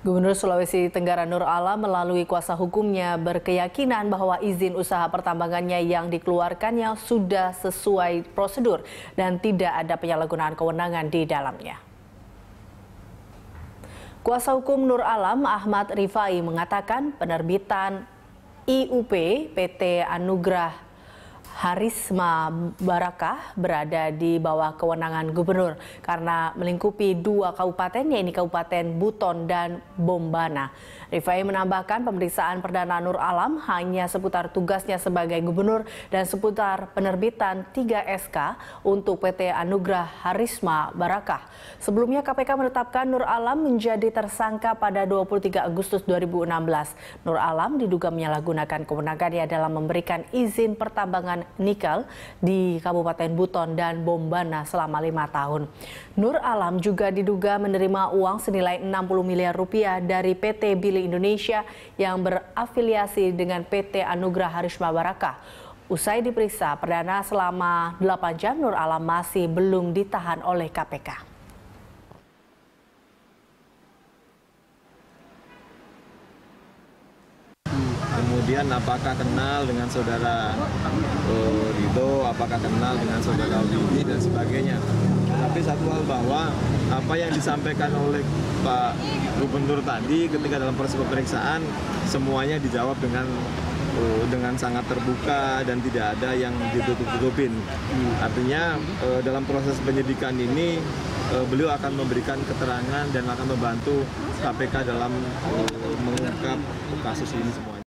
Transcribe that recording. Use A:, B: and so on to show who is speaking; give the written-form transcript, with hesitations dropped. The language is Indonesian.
A: Gubernur Sulawesi Tenggara Nur Alam melalui kuasa hukumnya berkeyakinan bahwa izin usaha pertambangannya yang dikeluarkannya sudah sesuai prosedur dan tidak ada penyalahgunaan kewenangan di dalamnya. Kuasa hukum Nur Alam, Ahmad Rifai, mengatakan penerbitan IUP PT Anugrah Harisma Barakah berada di bawah kewenangan gubernur karena melingkupi dua kabupaten, yaitu Kabupaten Buton dan Bombana. Rifai menambahkan pemeriksaan perdana Nur Alam hanya seputar tugasnya sebagai gubernur dan seputar penerbitan 3 SK untuk PT Anugrah Harisma Barakah. Sebelumnya KPK menetapkan Nur Alam menjadi tersangka pada 23 Agustus 2016. Nur Alam diduga menyalahgunakan kewenangannya dalam memberikan izin pertambangan nikel di Kabupaten Buton dan Bombana selama 5 tahun. Nur Alam juga diduga menerima uang senilai 60 miliar rupiah dari PT Bili Indonesia yang berafiliasi dengan PT Anugrah Harisma Barakah. Usai diperiksa perdana selama 8 jam, Nur Alam masih belum ditahan oleh KPK.
B: Kemudian apakah kenal dengan saudara Rito, apakah kenal dengan saudara Widi dan sebagainya. Tapi satu hal bahwa apa yang disampaikan oleh Pak Gubernur tadi ketika dalam proses pemeriksaan semuanya dijawab dengan sangat terbuka dan tidak ada yang ditutup-tutupin. Artinya dalam proses penyidikan ini beliau akan memberikan keterangan dan akan membantu KPK dalam mengungkap kasus ini semua.